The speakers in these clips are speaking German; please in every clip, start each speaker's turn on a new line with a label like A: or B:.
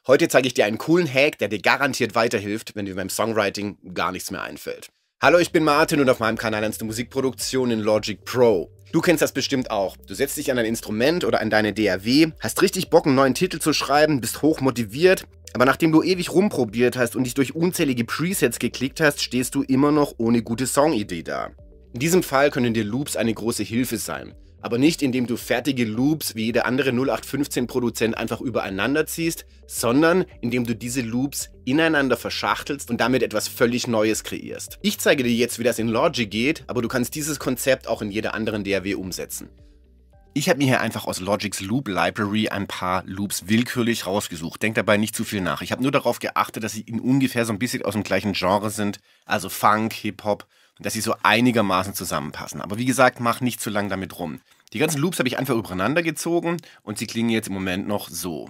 A: Heute zeige ich dir einen coolen Hack, der dir garantiert weiterhilft, wenn dir beim Songwriting gar nichts mehr einfällt. Hallo, ich bin Martin und auf meinem Kanal lernst du Musikproduktion in Logic Pro. Du kennst das bestimmt auch. Du setzt dich an ein Instrument oder an deine DAW, hast richtig Bock, einen neuen Titel zu schreiben, bist hoch motiviert, aber nachdem du ewig rumprobiert hast und dich durch unzählige Presets geklickt hast, stehst du immer noch ohne gute Songidee da. In diesem Fall können dir Loops eine große Hilfe sein. Aber nicht, indem du fertige Loops wie jeder andere 0815-Produzent einfach übereinander ziehst, sondern indem du diese Loops ineinander verschachtelst und damit etwas völlig Neues kreierst. Ich zeige dir jetzt, wie das in Logic geht, aber du kannst dieses Konzept auch in jeder anderen DAW umsetzen. Ich habe mir hier einfach aus Logics Loop Library ein paar Loops willkürlich rausgesucht. Denk dabei nicht zu viel nach. Ich habe nur darauf geachtet, dass sie in ungefähr so ein bisschen aus dem gleichen Genre sind, also Funk, Hip-Hop, dass sie so einigermaßen zusammenpassen. Aber wie gesagt, mach nicht zu lang damit rum. Die ganzen Loops habe ich einfach übereinander gezogen und sie klingen jetzt im Moment noch so.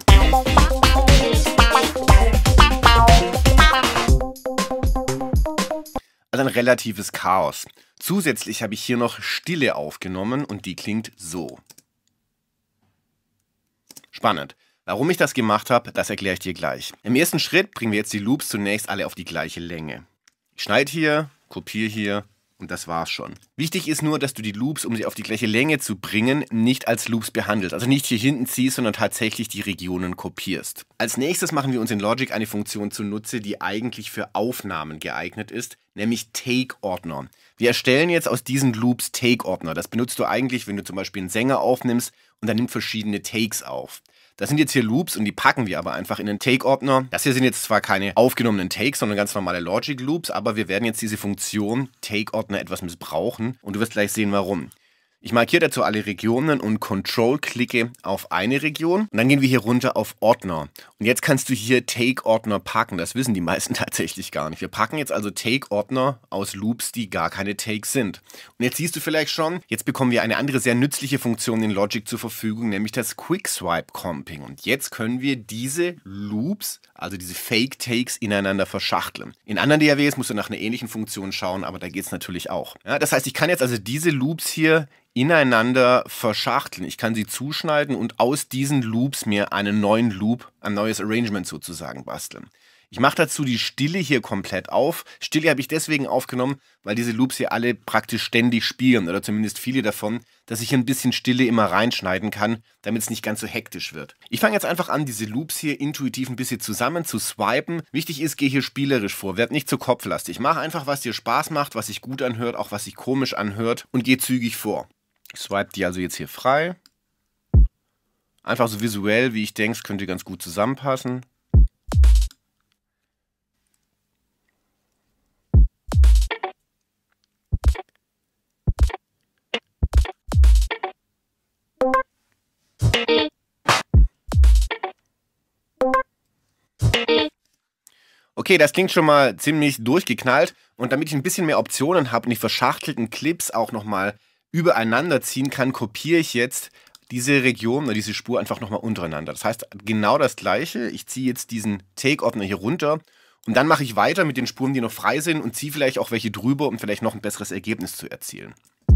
A: Also ein relatives Chaos. Zusätzlich habe ich hier noch Stille aufgenommen und die klingt so. Spannend. Warum ich das gemacht habe, das erkläre ich dir gleich. Im ersten Schritt bringen wir jetzt die Loops zunächst alle auf die gleiche Länge. Ich schneide hier, kopiere hier und das war's schon. Wichtig ist nur, dass du die Loops, um sie auf die gleiche Länge zu bringen, nicht als Loops behandelst. Also nicht hier hinten ziehst, sondern tatsächlich die Regionen kopierst. Als nächstes machen wir uns in Logic eine Funktion zunutze, die eigentlich für Aufnahmen geeignet ist, nämlich Take-Ordner. Wir erstellen jetzt aus diesen Loops Take-Ordner. Das benutzt du eigentlich, wenn du zum Beispiel einen Sänger aufnimmst und er nimmt verschiedene Takes auf. Das sind jetzt hier Loops und die packen wir aber einfach in den Take-Ordner. Das hier sind jetzt zwar keine aufgenommenen Takes, sondern ganz normale Logic-Loops, aber wir werden jetzt diese Funktion Take-Ordner etwas missbrauchen und du wirst gleich sehen, warum. Ich markiere dazu alle Regionen und Control-klicke auf eine Region und dann gehen wir hier runter auf Ordner. Und jetzt kannst du hier Take-Ordner packen, das wissen die meisten tatsächlich gar nicht. Wir packen jetzt also Take-Ordner aus Loops, die gar keine Takes sind. Und jetzt siehst du vielleicht schon, jetzt bekommen wir eine andere sehr nützliche Funktion in Logic zur Verfügung, nämlich das Quick-Swipe-Comping. Und jetzt können wir diese Loops, also diese Fake-Takes, ineinander verschachteln. In anderen DAWs musst du nach einer ähnlichen Funktion schauen, aber da geht es natürlich auch. Ja, das heißt, ich kann jetzt also diese Loops hier ineinander verschachteln. Ich kann sie zuschneiden und aus diesen Loops mir einen neuen Loop, ein neues Arrangement sozusagen basteln. Ich mache dazu die Stille hier komplett auf. Stille habe ich deswegen aufgenommen, weil diese Loops hier alle praktisch ständig spielen oder zumindest viele davon, dass ich hier ein bisschen Stille immer reinschneiden kann, damit es nicht ganz so hektisch wird. Ich fange jetzt einfach an, diese Loops hier intuitiv ein bisschen zusammen zu swipen. Wichtig ist, geh hier spielerisch vor, werd nicht zu kopflastig. Mach einfach, was dir Spaß macht, was sich gut anhört, auch was sich komisch anhört und geh zügig vor. Ich swipe die also jetzt hier frei. Einfach so visuell, wie ich denke, es könnte ganz gut zusammenpassen. Okay, das klingt schon mal ziemlich durchgeknallt und damit ich ein bisschen mehr Optionen habe und die verschachtelten Clips auch nochmal übereinander ziehen kann, kopiere ich jetzt diese Region oder diese Spur einfach nochmal untereinander. Das heißt genau das gleiche. Ich ziehe jetzt diesen Take-Ordner hier runter und dann mache ich weiter mit den Spuren, die noch frei sind und ziehe vielleicht auch welche drüber, um vielleicht noch ein besseres Ergebnis zu erzielen.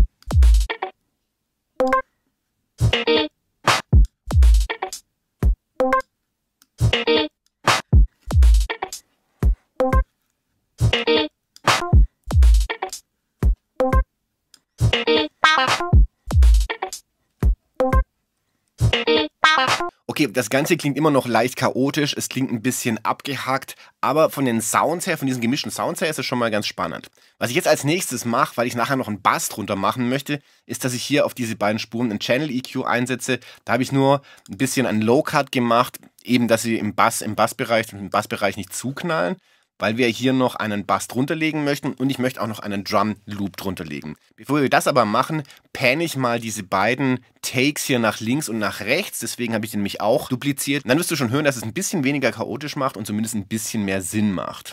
A: Okay, das Ganze klingt immer noch leicht chaotisch, es klingt ein bisschen abgehackt, aber von den Sounds her, von diesen gemischten Sounds her ist es schon mal ganz spannend. Was ich jetzt als nächstes mache, weil ich nachher noch einen Bass drunter machen möchte, ist, dass ich hier auf diese beiden Spuren einen Channel EQ einsetze. Da habe ich nur ein bisschen einen Low-Cut gemacht, eben, dass sie im Bassbereich nicht zuknallen, weil wir hier noch einen Bass drunter legen möchten und ich möchte auch noch einen Drum Loop drunter legen. Bevor wir das aber machen, panne ich mal diese beiden Takes hier nach links und nach rechts, deswegen habe ich den nämlich auch dupliziert. Und dann wirst du schon hören, dass es ein bisschen weniger chaotisch macht und zumindest ein bisschen mehr Sinn macht.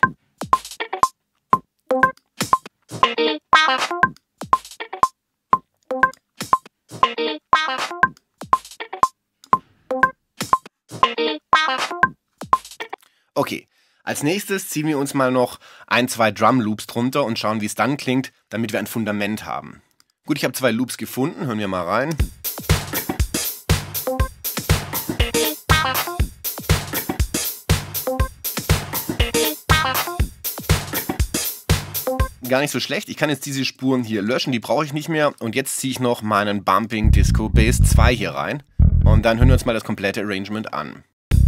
A: Okay. Als nächstes ziehen wir uns mal noch ein, zwei Drum Loops drunter und schauen, wie es dann klingt, damit wir ein Fundament haben. Gut, ich habe zwei Loops gefunden, hören wir mal rein. gar nicht so schlecht. Ich kann jetzt diese Spuren hier löschen, die brauche ich nicht mehr. Und jetzt ziehe ich noch meinen Bumping Disco Bass 2 hier rein. Und dann hören wir uns mal das komplette Arrangement an.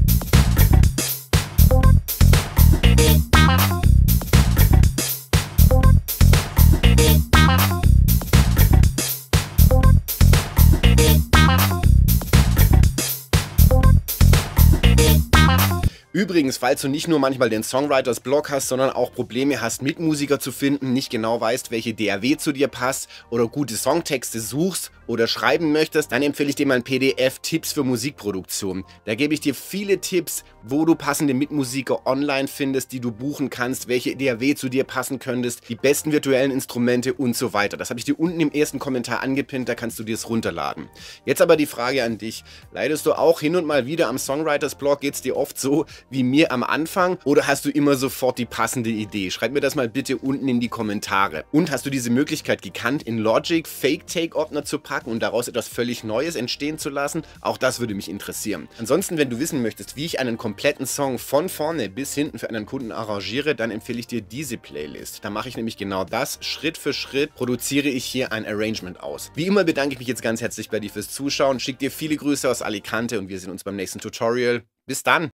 A: Übrigens, falls du nicht nur manchmal den Songwriters-Block hast, sondern auch Probleme hast, Mitmusiker zu finden, nicht genau weißt, welche DAW zu dir passt oder gute Songtexte suchst oder schreiben möchtest, dann empfehle ich dir mal ein PDF Tipps für Musikproduktion. Da gebe ich dir viele Tipps, wo du passende Mitmusiker online findest, die du buchen kannst, welche DAW zu dir passen könntest, die besten virtuellen Instrumente und so weiter. Das habe ich dir unten im ersten Kommentar angepinnt, da kannst du dir es runterladen. Jetzt aber die Frage an dich. Leidest du auch hin und mal wieder am Songwriters-Block? Geht es dir oft so wie mir am Anfang oder hast du immer sofort die passende Idee? Schreib mir das mal bitte unten in die Kommentare. Und hast du diese Möglichkeit gekannt, in Logic Fake-Take-Ordner zu packen und daraus etwas völlig Neues entstehen zu lassen? Auch das würde mich interessieren. Ansonsten, wenn du wissen möchtest, wie ich einen kompletten Song von vorne bis hinten für einen Kunden arrangiere, dann empfehle ich dir diese Playlist. Da mache ich nämlich genau das. Schritt für Schritt produziere ich hier ein Arrangement aus. Wie immer bedanke ich mich jetzt ganz herzlich bei dir fürs Zuschauen, schicke dir viele Grüße aus Alicante und wir sehen uns beim nächsten Tutorial. Bis dann!